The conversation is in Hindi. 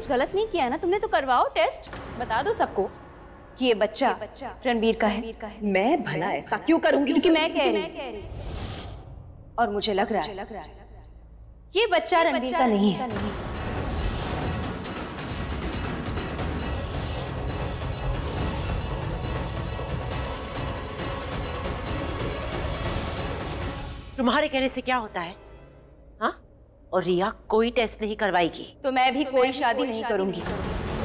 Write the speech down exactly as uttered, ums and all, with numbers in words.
कुछ गलत नहीं किया ना तुमने, तो करवाओ टेस्ट, बता दो सबको कि ये बच्चा रणबीर का है। मैं भला ऐसा क्यों करूंगी? क्योंकि मैं कह रही और मुझे लग रहा है ये बच्चा रणबीर का नहीं है। तुम्हारे कहने से क्या होता है? हाँ, और रिया कोई टेस्ट नहीं करवाएगी। तो मैं भी कोई शादी नहीं करूंगी।